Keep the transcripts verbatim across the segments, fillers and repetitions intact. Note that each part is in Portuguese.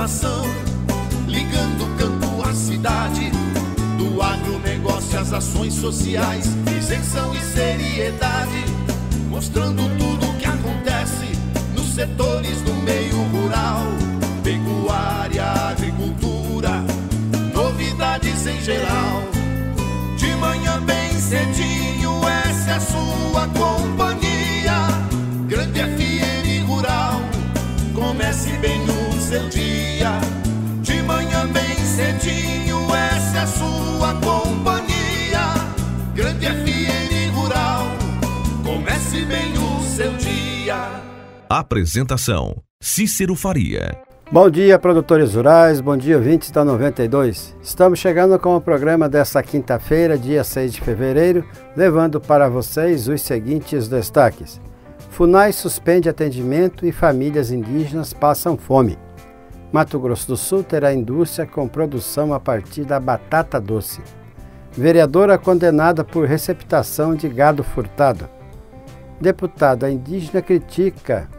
informação, ligando o campo à cidade, do agronegócio às ações sociais, isenção e seriedade, mostrando tudo o que acontece nos setores do meio rural, pecuária, agricultura, novidades em geral. De manhã bem cedinho, essa é a sua companhia, Grande F M Rural, comece bem no seu dia. De manhã bem cedinho, essa é a sua companhia, Grande F M Rural, comece bem o seu dia. Apresentação: Cícero Faria. Bom dia, produtores rurais, bom dia, ouvintes da noventa e dois. Estamos chegando com o programa desta quinta-feira, dia seis de fevereiro, levando para vocês os seguintes destaques. FUNAI suspende atendimento e famílias indígenas passam fome. Mato Grosso do Sul terá indústria com produção a partir da batata doce. Vereadora condenada por receptação de gado furtado. Deputada indígena critica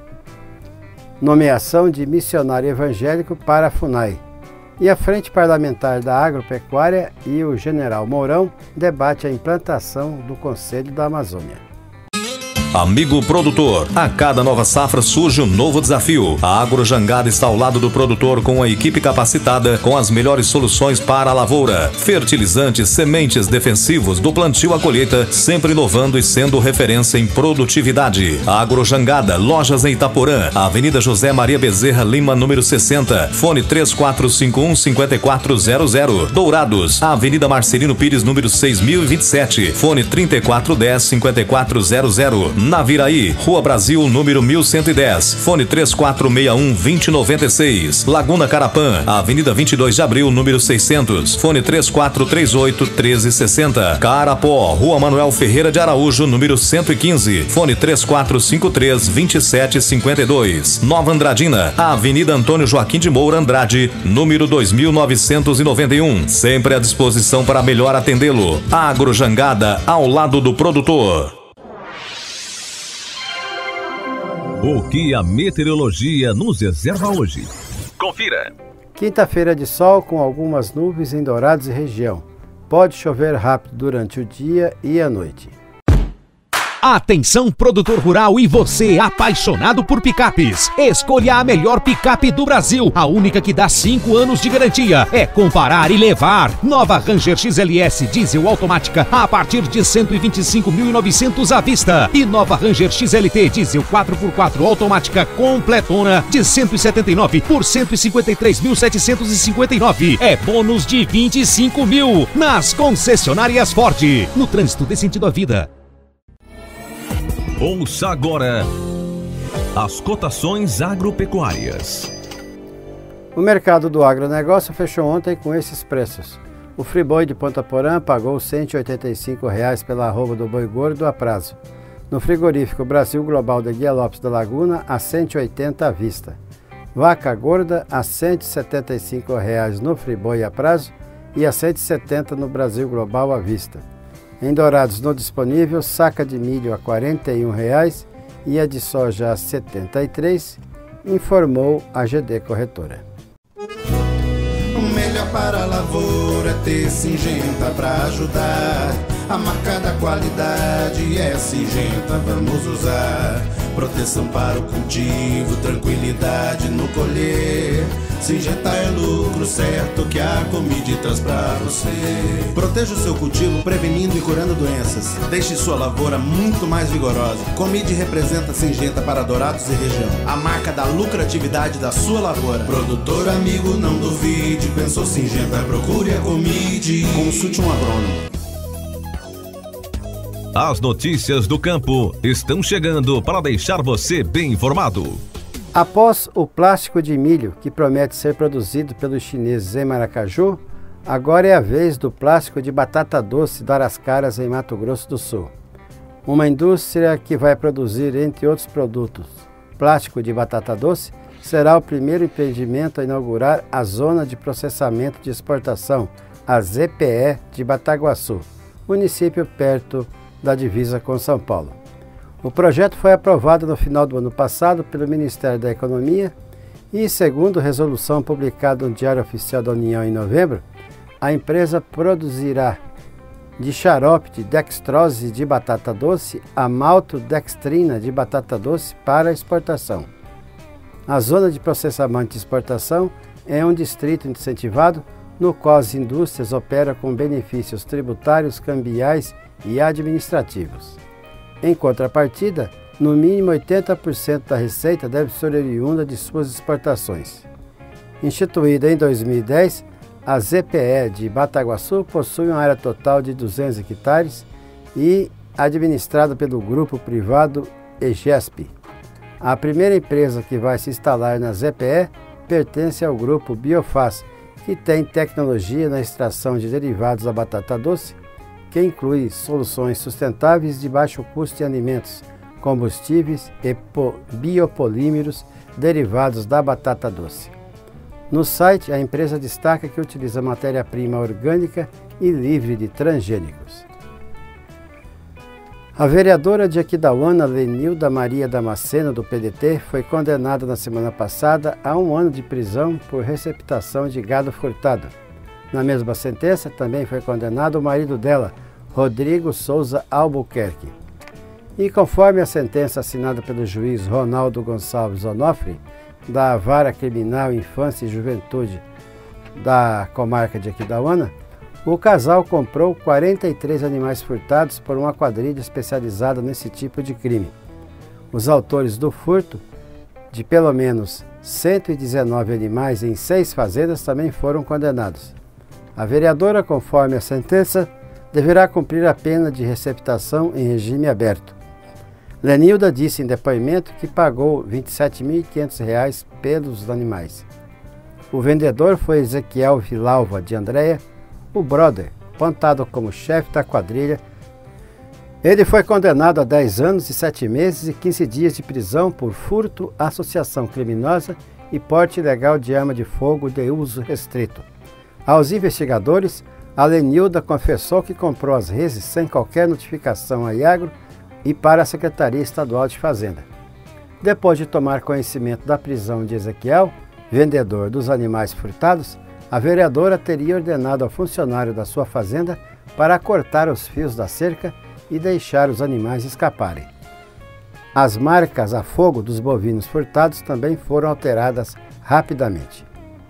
nomeação de missionário evangélico para a FUNAI. E a Frente Parlamentar da Agropecuária e o General Mourão debate a implantação do Conselho da Amazônia. Amigo produtor, a cada nova safra surge um novo desafio. A Agrojangada está ao lado do produtor com a equipe capacitada com as melhores soluções para a lavoura. Fertilizantes, sementes, defensivos, do plantio à colheita, sempre inovando e sendo referência em produtividade. A Agrojangada, lojas em Itaporã, Avenida José Maria Bezerra Lima, número sessenta, fone três quatro cinco um, cinco quatro zero zero. Dourados, Avenida Marcelino Pires, número seis mil e vinte e sete, fone trinta e quatro dez, cinquenta e quatro zero zero. Naviraí, Rua Brasil, número mil cento e dez, fone três quatro seis um, dois zero nove seis. Laguna Carapã, Avenida vinte e dois de abril, número seiscentos, fone três quatro três oito, um três seis zero. Carapó, Rua Manuel Ferreira de Araújo, número cento e quinze, fone três quatro cinco três, dois sete cinco dois. Nova Andradina, Avenida Antônio Joaquim de Moura Andrade, número dois mil novecentos e noventa e um, sempre à disposição para melhor atendê-lo. Agrojangada, ao lado do produtor. O que a meteorologia nos reserva hoje? Confira. Quinta-feira de sol com algumas nuvens em Dourados e região. Pode chover rápido durante o dia e a noite. Atenção, produtor rural e você apaixonado por picapes. Escolha a melhor picape do Brasil, a única que dá cinco anos de garantia. É comparar e levar. Nova Ranger X L S diesel automática a partir de cento e vinte e cinco mil e novecentos à vista. E nova Ranger X L T diesel quatro por quatro automática completona de cento e setenta e nove por cento e cinquenta e três mil setecentos e cinquenta e nove. É bônus de vinte e cinco mil nas concessionárias Ford. No trânsito dê sentido à vida. Ouça agora as cotações agropecuárias. O mercado do agronegócio fechou ontem com esses preços. O friboi de Ponta Porã pagou cento e oitenta e cinco reais pela arroba do boi gordo a prazo. No frigorífico Brasil Global de Guia Lopes da Laguna, a cento e oitenta à vista. Vaca gorda a cento e setenta e cinco reais no friboi a prazo e a cento e setenta no Brasil Global à vista. Em Dourados, no disponível, saca de milho a quarenta e um reais e a de soja a setenta e três reais, informou a G D Corretora. O melhor para a lavoura é ter Syngenta para ajudar. A marca da qualidade é Syngenta, vamos usar. Proteção para o cultivo, tranquilidade no colher. Syngenta é lucro certo que a Comide traz pra você. Proteja o seu cultivo prevenindo e curando doenças. Deixe sua lavoura muito mais vigorosa. Comide representa Syngenta para Dourados e região, a marca da lucratividade da sua lavoura. Produtor amigo, não duvide, pensou Syngenta, procure a Comide. Consulte um agrônomo. As notícias do campo estão chegando para deixar você bem informado. Após o plástico de milho, que promete ser produzido pelos chineses em Maracaju, agora é a vez do plástico de batata doce dar as caras em Mato Grosso do Sul. Uma indústria que vai produzir, entre outros produtos, plástico de batata doce, será o primeiro empreendimento a inaugurar a Zona de Processamento de Exportação, a Z P E, de Bataguaçu, município perto da divisa com São Paulo. O projeto foi aprovado no final do ano passado pelo Ministério da Economia E, segundo resolução publicada no Diário Oficial da União em novembro, a empresa produzirá de xarope de dextrose de batata doce a maltodextrina de batata doce para exportação. A zona de processamento e exportação é um distrito incentivado no qual as indústrias operam com benefícios tributários, cambiais e administrativos. Em contrapartida, no mínimo oitenta por cento da receita deve ser oriunda de suas exportações. Instituída em dois mil e dez, a Z P E de Bataguaçu possui uma área total de duzentos hectares e administrada pelo grupo privado EGESP. A primeira empresa que vai se instalar na Z P E pertence ao grupo Biofaz, que tem tecnologia na extração de derivados da batata doce, que inclui soluções sustentáveis de baixo custo em alimentos, combustíveis e biopolímeros derivados da batata doce. No site, a empresa destaca que utiliza matéria-prima orgânica e livre de transgênicos. A vereadora de Aquidauana, Lenilda Maria Damasceno, do P D T, foi condenada na semana passada a um ano de prisão por receptação de gado furtado. Na mesma sentença, também foi condenado o marido dela, Rodrigo Souza Albuquerque. E conforme a sentença assinada pelo juiz Ronaldo Gonçalves Onofre, da Vara Criminal Infância e Juventude da comarca de Aquidauana, o casal comprou quarenta e três animais furtados por uma quadrilha especializada nesse tipo de crime. Os autores do furto, de pelo menos cento e dezenove animais em seis fazendas, também foram condenados. A vereadora, conforme a sentença, deverá cumprir a pena de receptação em regime aberto. Lenilda disse em depoimento que pagou vinte e sete mil e quinhentos reais pelos animais. O vendedor foi Ezequiel Vilalva de Andréia, o brother, apontado como chefe da quadrilha. Ele foi condenado a dez anos e sete meses e quinze dias de prisão por furto, associação criminosa e porte ilegal de arma de fogo de uso restrito. Aos investigadores, a Lenilda confessou que comprou as reses sem qualquer notificação à Iagro e para a Secretaria Estadual de Fazenda. Depois de tomar conhecimento da prisão de Ezequiel, vendedor dos animais furtados, a vereadora teria ordenado ao funcionário da sua fazenda para cortar os fios da cerca e deixar os animais escaparem. As marcas a fogo dos bovinos furtados também foram alteradas rapidamente.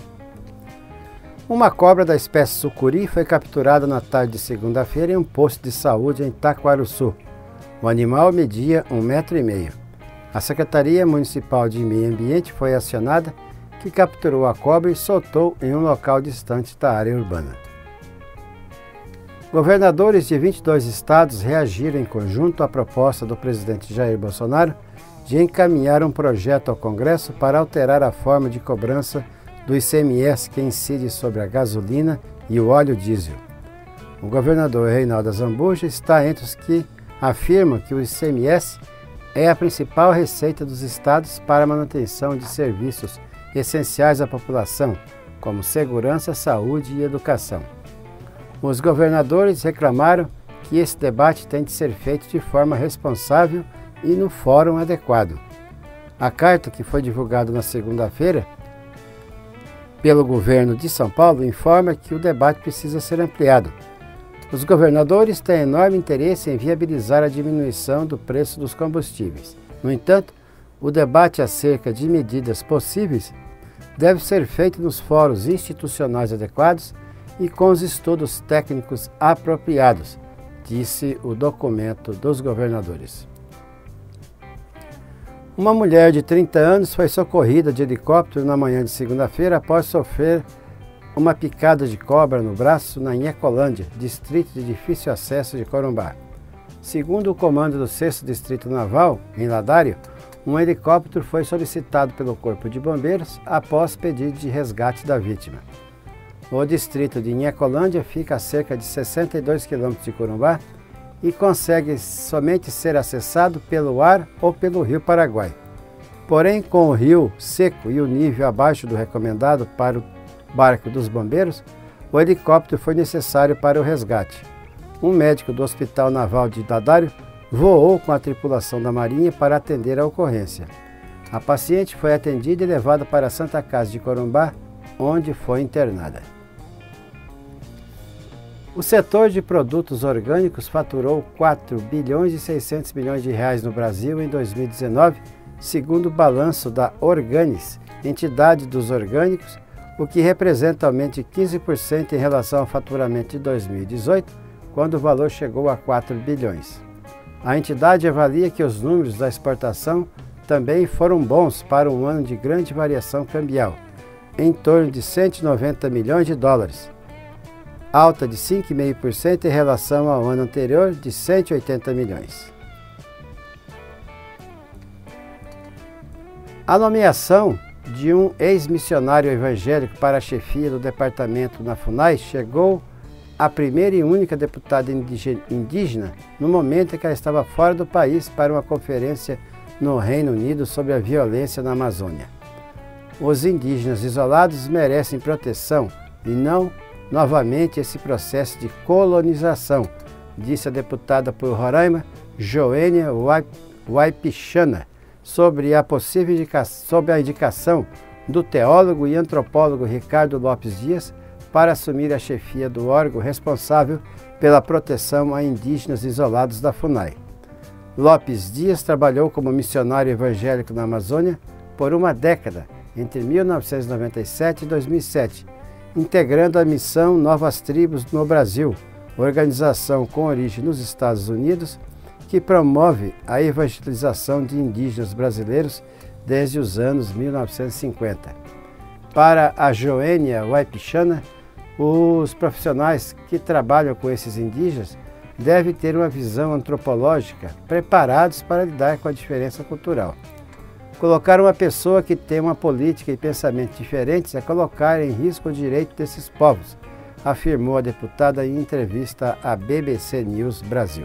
Uma cobra da espécie sucuri foi capturada na tarde de segunda-feira em um posto de saúde em Taquarussu. O animal media um metro e meio. A Secretaria Municipal de Meio Ambiente foi acionada, que capturou a cobra e soltou em um local distante da área urbana. Governadores de vinte e dois estados reagiram em conjunto à proposta do presidente Jair Bolsonaro de encaminhar um projeto ao Congresso para alterar a forma de cobrança do I C M S que incide sobre a gasolina e o óleo diesel. O governador Reinaldo Azambuja está entre os que afirmam que o I C M S é a principal receita dos estados para a manutenção de serviços essenciais à população, como segurança, saúde e educação. Os governadores reclamaram que esse debate tem de ser feito de forma responsável e no fórum adequado. A carta, que foi divulgada na segunda-feira pelo governo de São Paulo, informa que o debate precisa ser ampliado. Os governadores têm enorme interesse em viabilizar a diminuição do preço dos combustíveis. No entanto, o debate acerca de medidas possíveis deve ser feito nos fóruns institucionais adequados e com os estudos técnicos apropriados, disse o documento dos governadores. Uma mulher de trinta anos foi socorrida de helicóptero na manhã de segunda-feira após sofrer uma picada de cobra no braço na Inhacolândia, distrito de difícil acesso de Corumbá. Segundo o comando do sexto Distrito Naval, em Ladário, um helicóptero foi solicitado pelo Corpo de Bombeiros após pedido de resgate da vítima. O distrito de Inhacolândia fica a cerca de sessenta e dois quilômetros de Corumbá e consegue somente ser acessado pelo ar ou pelo rio Paraguai. Porém, com o rio seco e o nível abaixo do recomendado para o barco dos bombeiros, o helicóptero foi necessário para o resgate. Um médico do Hospital Naval de Ladário voou com a tripulação da Marinha para atender a ocorrência. A paciente foi atendida e levada para a Santa Casa de Corumbá, onde foi internada. O setor de produtos orgânicos faturou quatro bilhões e seiscentos milhões de reais no Brasil em dois mil e dezenove, segundo o balanço da Organis, entidade dos orgânicos, o que representa aumento de quinze por cento em relação ao faturamento de dois mil e dezoito, quando o valor chegou a quatro bilhões. A entidade avalia que os números da exportação também foram bons para um ano de grande variação cambial, em torno de cento e noventa milhões de dólares, alta de cinco vírgula cinco por cento em relação ao ano anterior de cento e oitenta milhões. A nomeação de um ex-missionário evangélico para a chefia do departamento na FUNAI chegou à primeira e única deputada indígena no momento em que ela estava fora do país para uma conferência no Reino Unido sobre a violência na Amazônia. Os indígenas isolados merecem proteção e não novamente esse processo de colonização, disse a deputada por Roraima, Joênia Waipixana, sobre a possível indicação, sobre a indicação do teólogo e antropólogo Ricardo Lopes Dias para assumir a chefia do órgão responsável pela proteção a indígenas isolados da FUNAI. Lopes Dias trabalhou como missionário evangélico na Amazônia por uma década, entre mil novecentos e noventa e sete e dois mil e sete, integrando a missão Novas Tribos no Brasil, organização com origem nos Estados Unidos, que promove a evangelização de indígenas brasileiros desde os anos mil novecentos e cinquenta. Para a Joênia Waipixana, os profissionais que trabalham com esses indígenas devem ter uma visão antropológica, preparados para lidar com a diferença cultural. Colocar uma pessoa que tem uma política e pensamento diferentes é colocar em risco o direito desses povos, afirmou a deputada em entrevista à B B C News Brasil.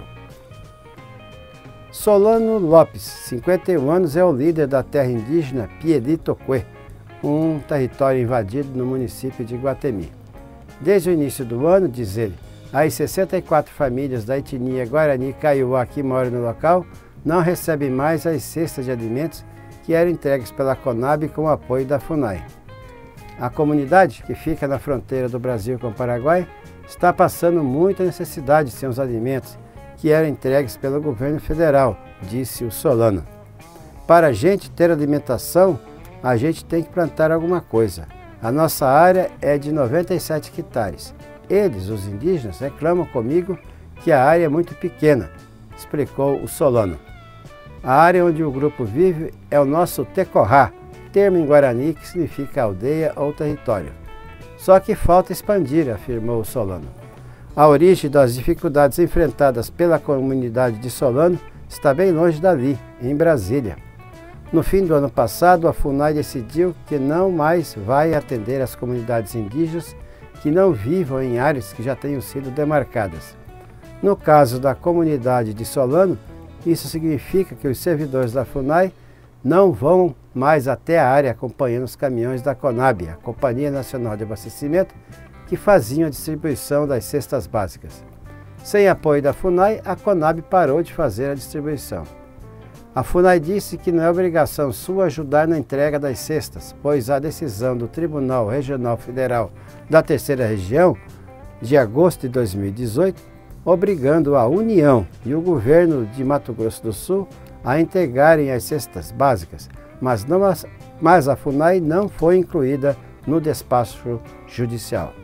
Solano Lopes, cinquenta e um anos, é o líder da terra indígena Pieditoquê, um território invadido no município de Iguatemi. Desde o início do ano, diz ele, as sessenta e quatro famílias da etnia Guarani Kaiowá que moram no local não recebem mais as cestas de alimentos que eram entregues pela CONAB com o apoio da FUNAI. A comunidade, que fica na fronteira do Brasil com o Paraguai, está passando muita necessidade sem os alimentos que eram entregues pelo governo federal, disse o Solano. Para a gente ter alimentação, a gente tem que plantar alguma coisa. A nossa área é de noventa e sete hectares. Eles, os indígenas, reclamam comigo que a área é muito pequena, explicou o Solano. A área onde o grupo vive é o nosso Tecorrá, termo em Guarani que significa aldeia ou território. Só que falta expandir, afirmou o Solano. A origem das dificuldades enfrentadas pela comunidade de Solano está bem longe dali, em Brasília. No fim do ano passado, a FUNAI decidiu que não mais vai atender as comunidades indígenas que não vivam em áreas que já tenham sido demarcadas. No caso da comunidade de Solano, isso significa que os servidores da FUNAI não vão mais até a área acompanhando os caminhões da CONAB, a Companhia Nacional de Abastecimento, que faziam a distribuição das cestas básicas. Sem apoio da FUNAI, a CONAB parou de fazer a distribuição. A FUNAI disse que não é obrigação sua ajudar na entrega das cestas, pois a decisão do Tribunal Regional Federal da Terceira Região, de agosto de dois mil e dezoito, obrigando a União e o governo de Mato Grosso do Sul a entregarem as cestas básicas, mas, não, mas a FUNAI não foi incluída no despacho judicial.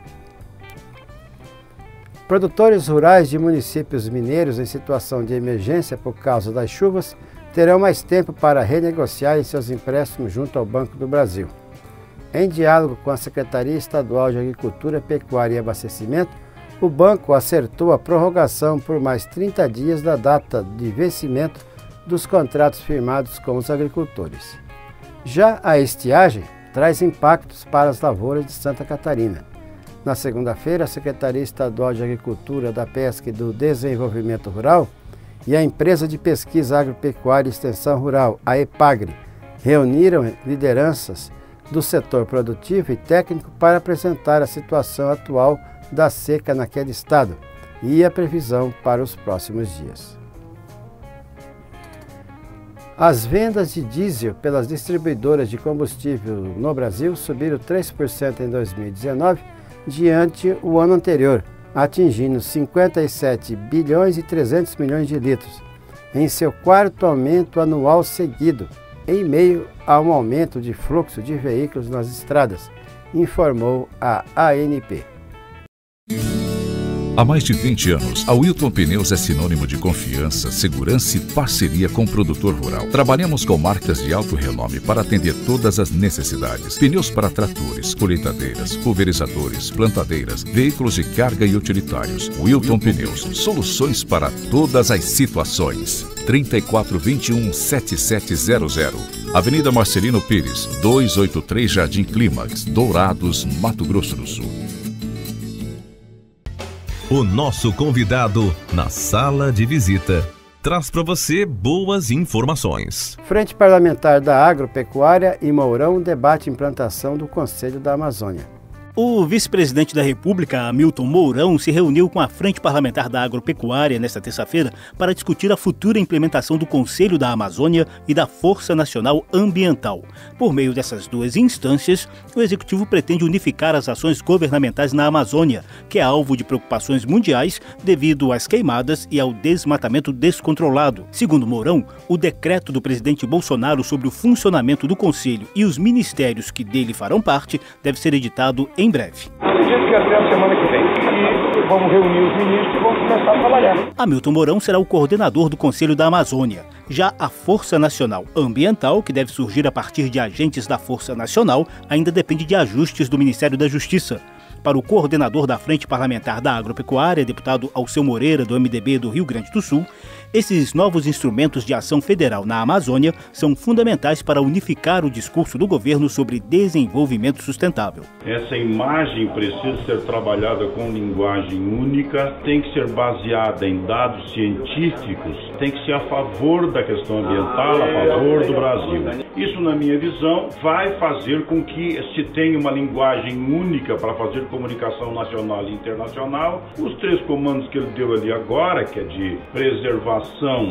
Produtores rurais de municípios mineiros em situação de emergência por causa das chuvas terão mais tempo para renegociar seus empréstimos junto ao Banco do Brasil. Em diálogo com a Secretaria Estadual de Agricultura, Pecuária e Abastecimento, o banco acertou a prorrogação por mais trinta dias da data de vencimento dos contratos firmados com os agricultores. Já a estiagem traz impactos para as lavouras de Santa Catarina. Na segunda-feira, a Secretaria Estadual de Agricultura, da Pesca e do Desenvolvimento Rural e a Empresa de Pesquisa Agropecuária e Extensão Rural, a EPAGRE, reuniram lideranças do setor produtivo e técnico para apresentar a situação atual da seca naquele estado e a previsão para os próximos dias. As vendas de diesel pelas distribuidoras de combustível no Brasil subiram três por cento em dois mil e dezenove, diante o ano anterior, atingindo cinquenta e sete bilhões e trezentos milhões de litros, em seu quarto aumento anual seguido, em meio a um aumento de fluxo de veículos nas estradas, informou a A N P. Há mais de vinte anos, a Wilton Pneus é sinônimo de confiança, segurança e parceria com o produtor rural. Trabalhamos com marcas de alto renome para atender todas as necessidades. Pneus para tratores, colheitadeiras, pulverizadores, plantadeiras, veículos de carga e utilitários. Wilton Pneus, soluções para todas as situações. trinta e quatro, vinte e um, setenta e sete zero zero. Avenida Marcelino Pires, duzentos e oitenta e três Jardim Clímax, Dourados, Mato Grosso do Sul. O nosso convidado na sala de visita traz para você boas informações. Frente Parlamentar da Agropecuária e Mourão debate implantação do Conselho da Amazônia. O vice-presidente da República, Hamilton Mourão, se reuniu com a Frente Parlamentar da Agropecuária nesta terça-feira para discutir a futura implementação do Conselho da Amazônia e da Força Nacional Ambiental. Por meio dessas duas instâncias, o Executivo pretende unificar as ações governamentais na Amazônia, que é alvo de preocupações mundiais devido às queimadas e ao desmatamento descontrolado. Segundo Mourão, o decreto do presidente Bolsonaro sobre o funcionamento do Conselho e os ministérios que dele farão parte deve ser editado em em breve. Acredito que até a semana que vem. E vamos reunir os ministros e vamos começar a trabalhar. Hamilton Mourão será o coordenador do Conselho da Amazônia. Já a Força Nacional Ambiental, que deve surgir a partir de agentes da Força Nacional, ainda depende de ajustes do Ministério da Justiça. Para o coordenador da Frente Parlamentar da Agropecuária, deputado Alceu Moreira, do M D B do Rio Grande do Sul, esses novos instrumentos de ação federal na Amazônia são fundamentais para unificar o discurso do governo sobre desenvolvimento sustentável. Essa imagem precisa ser trabalhada com linguagem única, tem que ser baseada em dados científicos, tem que ser a favor da questão ambiental, a favor do Brasil. Isso, na minha visão, vai fazer com que se tenha uma linguagem única para fazer comunicação nacional e internacional. Os três comandos que ele deu ali agora, que é de preservação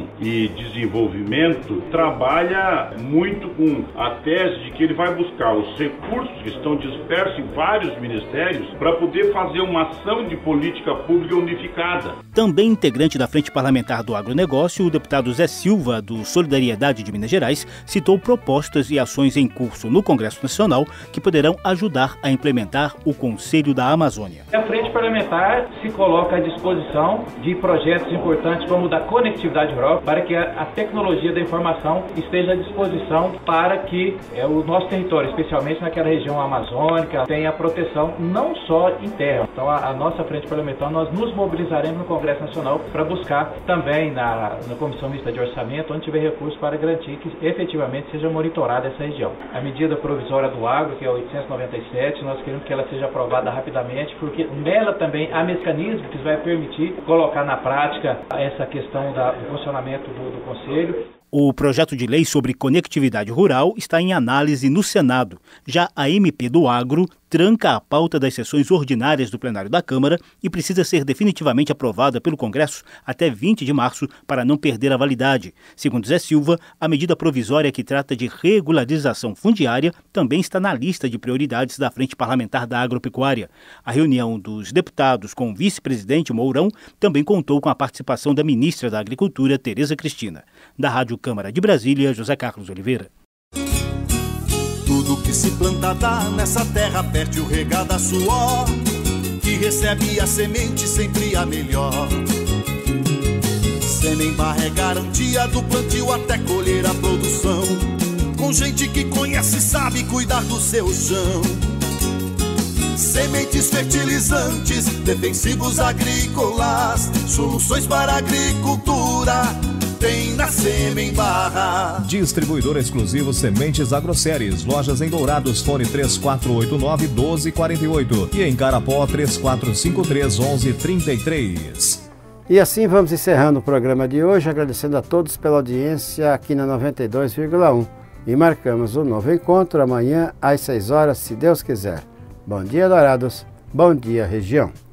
e desenvolvimento, trabalha muito com a tese de que ele vai buscar os recursos que estão dispersos em vários ministérios para poder fazer uma ação de política pública unificada. Também integrante da Frente Parlamentar do Agronegócio, o deputado Zé Silva, do Solidariedade de Minas Gerais, citou propostas e ações em curso no Congresso Nacional que poderão ajudar a implementar o Conselho da Amazônia. A Frente Parlamentar se coloca à disposição de projetos importantes como o da conectividade rural, para que a tecnologia da informação esteja à disposição para que é, o nosso território, especialmente naquela região amazônica, tenha proteção não só em terra. Então a, a nossa Frente Parlamentar, nós nos mobilizaremos no Congresso Nacional para buscar também na, na Comissão Mista de Orçamento, onde tiver recursos, para garantir que efetivamente seja monitorada essa região. A medida provisória do agro, que é oitocentos e noventa e sete, nós queremos que ela seja aprovada rapidamente, porque nela também há mecanismo que vai permitir colocar na prática essa questão da do funcionamento do, do Conselho. O projeto de lei sobre conectividade rural está em análise no Senado. Já a M P do Agro tranca a pauta das sessões ordinárias do plenário da Câmara e precisa ser definitivamente aprovada pelo Congresso até vinte de março para não perder a validade. Segundo Zé Silva, a medida provisória que trata de regularização fundiária também está na lista de prioridades da Frente Parlamentar da Agropecuária. A reunião dos deputados com o vice-presidente Mourão também contou com a participação da ministra da Agricultura, Tereza Cristina. Da Rádio Câmara de Brasília, José Carlos Oliveira. Tudo que se planta dá nessa terra, perde o regar da suor, que recebe a semente sempre a melhor. Semem-Barra é garantia do plantio até colher a produção, com gente que conhece e sabe cuidar do seu chão. Sementes fertilizantes, defensivos agrícolas, soluções para a agricultura tem na Semem-Barra. Distribuidor exclusivo Sementes Agroséries. Lojas em Dourados, fone três quatro oito nove, um dois quatro oito e em Carapó três quatro cinco três, um um três três. E assim vamos encerrando o programa de hoje, agradecendo a todos pela audiência aqui na noventa e dois vírgula um. E marcamos um novo encontro amanhã às seis horas, se Deus quiser. Bom dia, Dourados. Bom dia, região.